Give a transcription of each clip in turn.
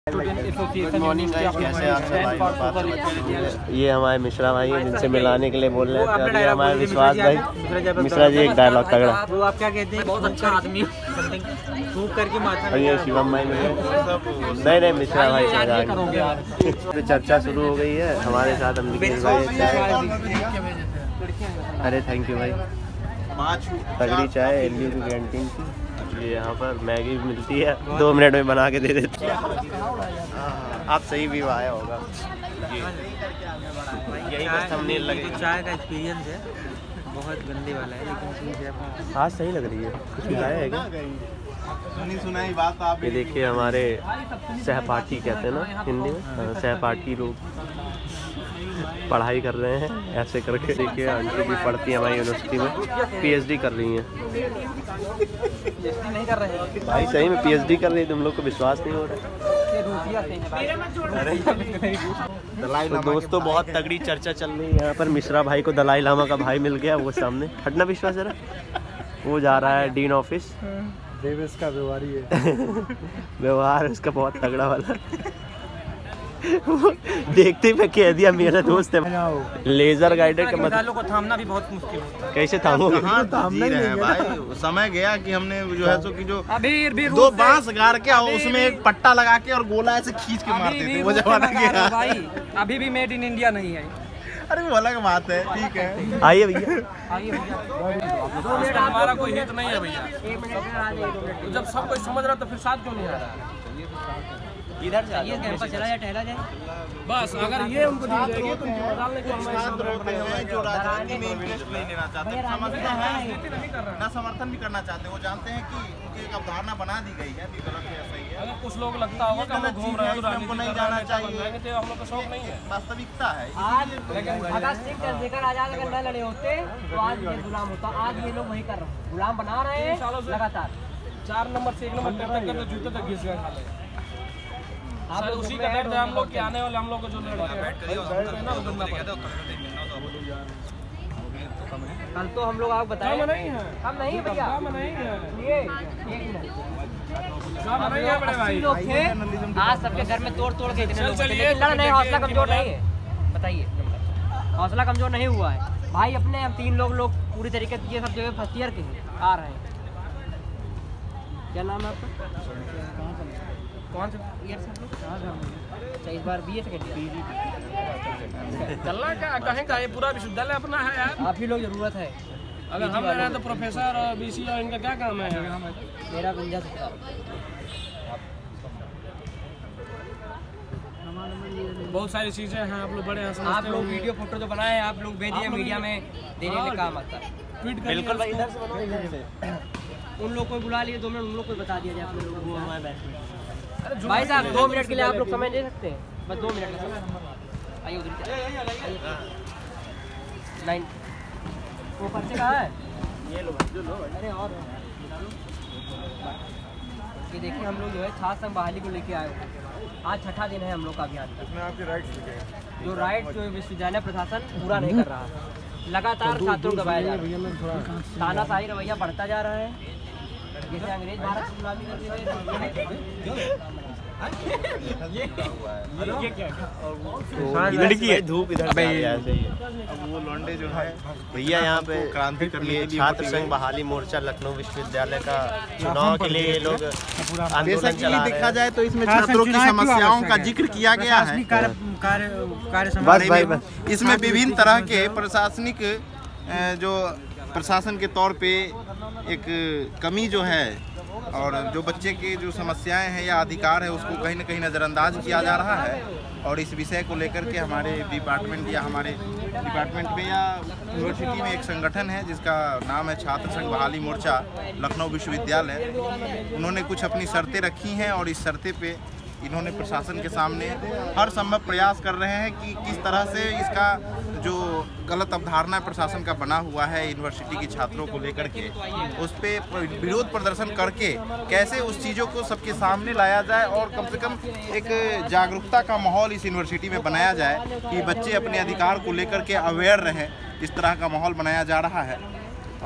Good morning guys, कैसे आप सब? ये हमारे मिश्रा भाई हैं जिनसे मिलाने के लिए बोल रहे हैं। और ये हमारे विश्वास भाई। मिश्रा जी एक डायलॉग तगड़ा। वो आप क्या कहते हैं? बहुत अच्छा आदमी करके माथा। और ये शिवम भाई नहीं मिश्रा भाई से चर्चा शुरू हो गई है हमारे साथ। हम अरे थैंक यू भाई। तगड़ी चाय एलयू की कैंटीन की। ये यहाँ पर मैगी मिलती है, 2 मिनट में बना के दे देते हैं। आप सही भी आया होगा। यही बस थंबनेल लगे। चाय का एक्सपीरियंस है, बहुत गंदे वाला है लेकिन आज सही लग रही है। कुछ मिलाया है क्या? सुनी सुनाई बात आप। ये देखिए हमारे सहपाठी कहते हैं ना हिंदी में, सहपाठी लोग पढ़ाई कर रहे हैं ऐसे करके। देखिए आंटी भी पढ़ती है हमारी यूनिवर्सिटी में, पीएचडी कर रही हैं। नहीं कर रहे हैं भाई सही में पीएचडी कर रही है, तुम लोग को विश्वास नहीं हो रहा है? तो दोस्तों बहुत तगड़ी चर्चा चल रही है यहाँ पर। मिश्रा भाई को दलाई लामा का भाई मिल गया, वो सामने हटना विश्वास जरा। वो जा रहा है डीन ऑफिस। देवेश का व्यवहार ही है। व्यवहार उसका बहुत तगड़ा वाला। देखते ही मैं कह दिया मेरा दोस्त है। लेजर गाइडेड का मतलब को थामना भी बहुत मुश्किल होता है। कैसे थामोगे? हाँ थामना ही है भाई। समय गया कि हमने जो है सो कि जो अभी 2 बांस गाड़ के उसमें एक पट्टा लगा के और गोला ऐसे खींच के मारते थे, वो जमाना गया भाई। अभी भी मेड इन इंडिया नहीं है। अरे वो अलग बात है, ठीक है। आइए भैया, आइए भैया। हमारा कोई हित नहीं है भैया। जब सब कोई समझ रहा तो फिर साथ क्यों नहीं आ रहा? इधर जाइए, कैंपस चला जाए, टहला जाए बस। अगर ये उनको दी जाएगी तो डालने को हमारे जो राजनीति में इंटरेस्ट नहीं लेना चाहते, समझते हैं ना, समर्थन भी करना चाहते हैं। वो जानते हैं कि उनकी एक अवधारणा बना दी गई है, गलत है, सही है। अगर कुछ लोग लगता होगा कि हम लोग घूम रहे हैं तो हमको नहीं जाना चाहिए, तो हम लोग का शौक नहीं है। वास्तविकता है। अगर सिख चंद्रशेखर आजाद अगर न लड़े होते तो आज ये गुलाम होता। आज ये लोग वही कर रहे हैं, गुलाम बना रहे हैं लगातार। 4 नंबर से 1 नंबर करते जूते तक घिस गए। आप उसी का डर है हम लोग के आने वाले हम लोग को जो कल तो हम लोग आपको बताएं हम नहीं है भैया। लोग थे आज सबके घर में तोड़ के लड़ नहीं। हौसला कमजोर नहीं है, बताइए। हौसला कमजोर नहीं हुआ है भाई। अपने हम 3 लोग पूरी तरीके से ये सब जगह फर्स्ट ईयर के आ रहे हैं। क्या नाम है आपका? कौन सा ईयर से? इस बार BA सेकेंड ईयर। चलना क्या कहें का, ये पूरा विश्वविद्यालय अपना है यार। आप ही लोग जरूरत है। अगर हम रहे तो प्रोफेसर और BC और इनका क्या काम है? मेरा गुंजा सकता। बहुत सारी चीजें हैं, आप लोग बड़े हैं। आप लोग वीडियो फोटो जो बनाए हैं आप लोग भेजिए, मीडिया में देने में काम आता है। बिल्कुल भाई, इधर से उन लोग को बुला लिए 2 मिनट, उन लोग को बता दिया जाए आप लोग। भाई साहब 2 मिनट के लिए आप लोग समय दे सकते हैं? बस 2 मिनट का समय। आइए उधर लाइन। वो पर्चे कहाँ है? ये लो जो लो। अरे और ये देखिए हम लोग जो है छात्र संघ बहाली को लेके आए हैं। आज 6ठा दिन है हम लोग का अभियान का। आपके राइट जो राइट जो विश्वविद्यालय प्रशासन पूरा नहीं कर रहा, लगातार छात्रों को दबाया जा रहा है। तानाशाही रवैया बढ़ता जा रहा है, जैसे अंग्रेज भारत की गुलामी करते हुए। लड़की है धूप इधर वो लौंडे जो है भैया यहाँ पे क्रांति करने के लिए छात्र संघ बहाली मोर्चा लखनऊ विश्वविद्यालय का चुनाव के लिए ये लोग आंदोलन चला रहे हैं। देखा जाए तो इसमें छात्रों की समस्याओं का जिक्र किया गया है। इसमें विभिन्न तरह के प्रशासनिक जो प्रशासन के तौर पे एक कमी जो है और जो बच्चे की जो समस्याएं हैं या अधिकार है उसको कहीं ना कहीं नज़रअंदाज किया जा रहा है। और इस विषय को लेकर के हमारे डिपार्टमेंट या हमारे डिपार्टमेंट में या यूनिवर्सिटी में एक संगठन है जिसका नाम है छात्र संघ बहाली मोर्चा लखनऊ विश्वविद्यालय। उन्होंने कुछ अपनी शर्तें रखी हैं और इस शर्तें पे इन्होंने प्रशासन के सामने हर संभव प्रयास कर रहे हैं कि किस तरह से इसका जो गलत अवधारणा प्रशासन का बना हुआ है यूनिवर्सिटी के छात्रों को लेकर के, उस पर विरोध प्रदर्शन करके कैसे उस चीज़ों को सबके सामने लाया जाए और कम से कम एक जागरूकता का माहौल इस यूनिवर्सिटी में बनाया जाए कि बच्चे अपने अधिकार को लेकर के अवेयर रहें। इस तरह का माहौल बनाया जा रहा है और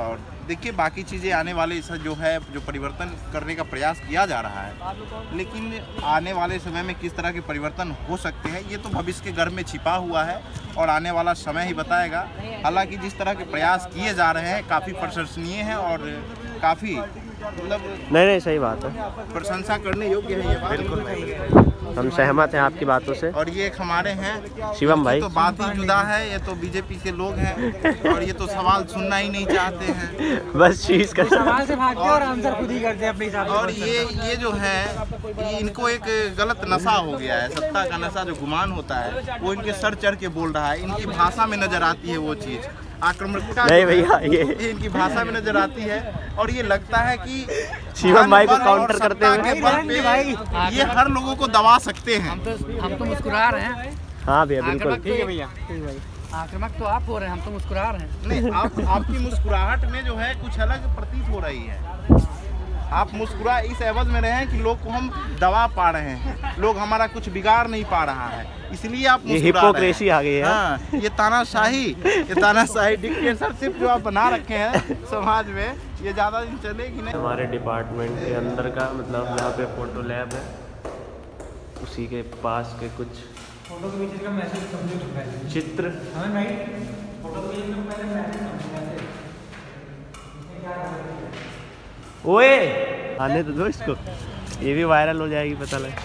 देखिए बाकी चीज़ें आने वाले इस जो है जो परिवर्तन करने का प्रयास किया जा रहा है, लेकिन आने वाले समय में किस तरह के परिवर्तन हो सकते हैं ये तो भविष्य के घर में छिपा हुआ है और आने वाला समय ही बताएगा। हालांकि जिस तरह के प्रयास किए जा रहे हैं काफ़ी प्रशंसनीय हैं और काफ़ी मतलब नहीं सही बात है, प्रशंसा करने योग्य है ये बात। बिल्कुल हम सहमत हैं आपकी बातों से। और ये एक हमारे हैं शिवम भाई, तो बात ही जुदा है, ये तो बीजेपी के लोग हैं और ये तो सवाल सुनना ही नहीं चाहते हैं, बस चीज का सवाल से भागते हैं और आंसर खुद ही करते हैं अपने हिसाब से। और ये जो है ये इनको एक गलत नशा हो गया है, सत्ता का नशा जो गुमान होता है वो इनके सर चढ़ के बोल रहा है, इनकी भाषा में नजर आती है वो चीज़, आक्रामकता नहीं भैया ये इनकी भाषा में नजर आती है और ये लगता है कि शिवम भाई को काउंटर करते हुए ये हर लोगों को दबा सकते हैं। हम तो मुस्कुरा रहे हैं। हाँ भैया बिल्कुल ठीक है भैया, आक्रामक तो आप हो रहे हैं, हम तो मुस्कुरा रहे हैं। नहीं आपकी मुस्कुराहट में जो है कुछ अलग प्रतीत हो रही है, आप मुस्कुरा इस एवज में रहे हैं कि लोग को हम दबा पा रहे हैं, लोग हमारा कुछ बिगाड़ नहीं पा रहा है, इसलिए आप मुस्कुरा रहे हैं। हिपोक्रेसी आ गई है। हाँ, ये तानाशाही डिक्टेटरशिप जो आप बना रखे हैं समाज में, ये ज़्यादा दिन चलेगी नहीं। हमारे डिपार्टमेंट के अंदर का मतलब यहाँ पे फोटो लैब है, उसी के पास के कुछ फोटो के पीछे का मैसेज कंप्लीट हो गया है। चित्र हमें भाई फोटो के पीछे का पहले मैसेज ओए आने तो दो इसको, ये भी वायरल हो जाएगी पता लगे।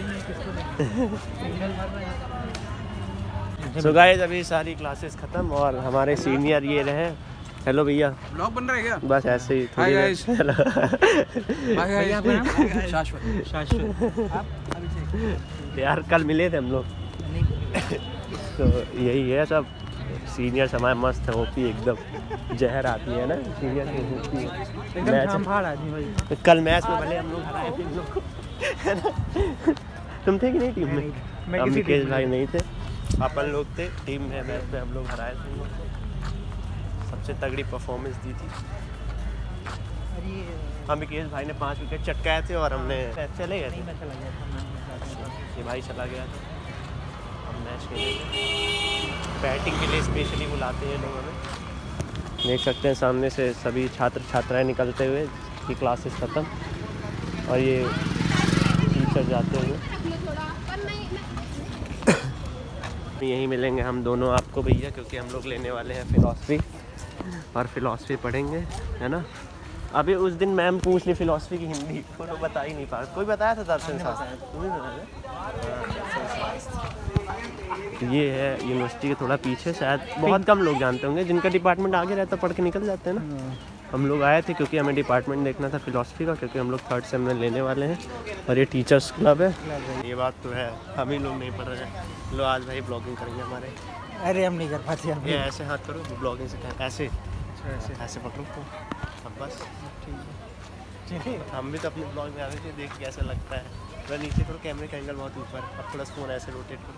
सो गाइस अभी सारी क्लासेस खत्म और हमारे सीनियर ये रहे। हेलो भैया, ब्लॉग बन रहा है क्या? बस ऐसे ही हाय थोड़ी गाइस। शाश्वत शाश्वत यार कल मिले थे हम लोग तो यही है सब। सीनियर हमारे मस्त है, ओपी एकदम जहर आती है ना सीनियर मैच। कल मैच में भले हम लोग हराए थे इन लोग को, है ना? तुम थे कि नहीं टीम में? हम विकेश भाई नहीं थे, अपन लोग थे टीम में। मैच में हम लोग हराए थे, सबसे तगड़ी परफॉर्मेंस दी थी। हम विकेश भाई ने 5 विकेट चटकाए थे और हमने चले गए थे। ये भाई चला गया था, हम मैच खेले थे। बैटिंग के लिए स्पेशली बुलाते हैं लोगों ने। देख सकते हैं सामने से सभी छात्र छात्राएं निकलते हुए की क्लासेस ख़त्म और ये टीचर जाते हुए। यहीं मिलेंगे हम दोनों आपको भैया, क्योंकि हम लोग लेने वाले हैं फ़िलॉसफी और फ़िलॉसफी पढ़ेंगे, है ना? अभी उस दिन मैम पूछ ली फ़िलॉसफी की हिंदी, तो बता ही नहीं पा रहा। कोई बताया था दर्शन शास्त्र? तुम्हें बताया? ये है यूनिवर्सिटी के थोड़ा पीछे, शायद बहुत कम लोग जानते होंगे, जिनका डिपार्टमेंट आगे रहता पढ़ के निकल जाते हैं ना। हम लोग आए थे क्योंकि हमें डिपार्टमेंट देखना था फ़िलॉसफी का, क्योंकि हम लोग 3rd सेम में लेने वाले हैं और ये टीचर्स क्लब है। ये बात तो है, हम ही लोग नहीं पढ़ रहे हैं। लो आज भाई ब्लॉगिंग करेंगे हमारे। अरे हम नहीं कर पाते हम। ये ऐसे हाथ करो, ब्लॉगिंग से ऐसे ऐसे पकड़ो तो अब बस ठीक है। हम भी तो अपने ब्लॉग में आ रहे थे, देख कैसा लगता है। थोड़ा नीचे करो, कैमरे का एंगल बहुत ऊपर, अब थोड़ा फ़ोन ऐसे रोटेट करो।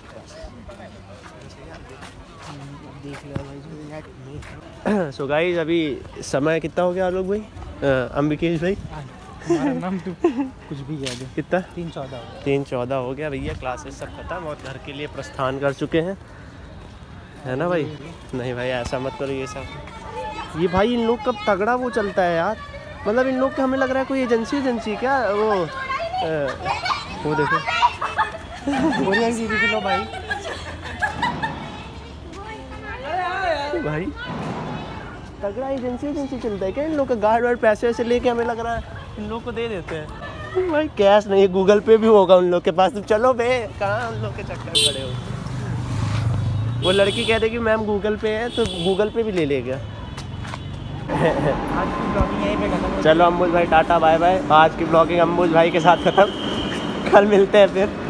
देख लिया भाई। सो गाइस अभी समय कितना हो गया आलोक भाई, अंबिकेश भाई? हमारा नाम तो कुछ भी याद है। कितना? 3:14 हो गया भैया। क्लासेस सब खत्म और घर के लिए प्रस्थान कर चुके हैं, है ना भाई? नहीं भाई ऐसा मत करो ये सब। ये भाई इन लोग का तगड़ा वो चलता है यार, मतलब इन लोग का हमें लग रहा है कोई एजेंसी क्या वो देखो लो भाई। भाई तगड़ा एजेंसी चलता है क्या इन लोग का? गार्ड वार्ड पैसे वैसे लेके हमें लग रहा है इन लोग को दे देते हैं। भाई कैश नहीं है, गूगल पे भी होगा उन लोग के पास। तो चलो बे, कहाँ उन लोग के चक्कर पड़े हो। वो लड़की कह रही कि मैम गूगल पे है, तो गूगल पे भी ले लेगा। आज की ब्लॉगिंग यहीं पे खत्म। चलो अम्बुज भाई टाटा बाय बाय। आज की ब्लॉगिंग अम्बुज भाई के साथ खत्म। कल मिलते हैं फिर।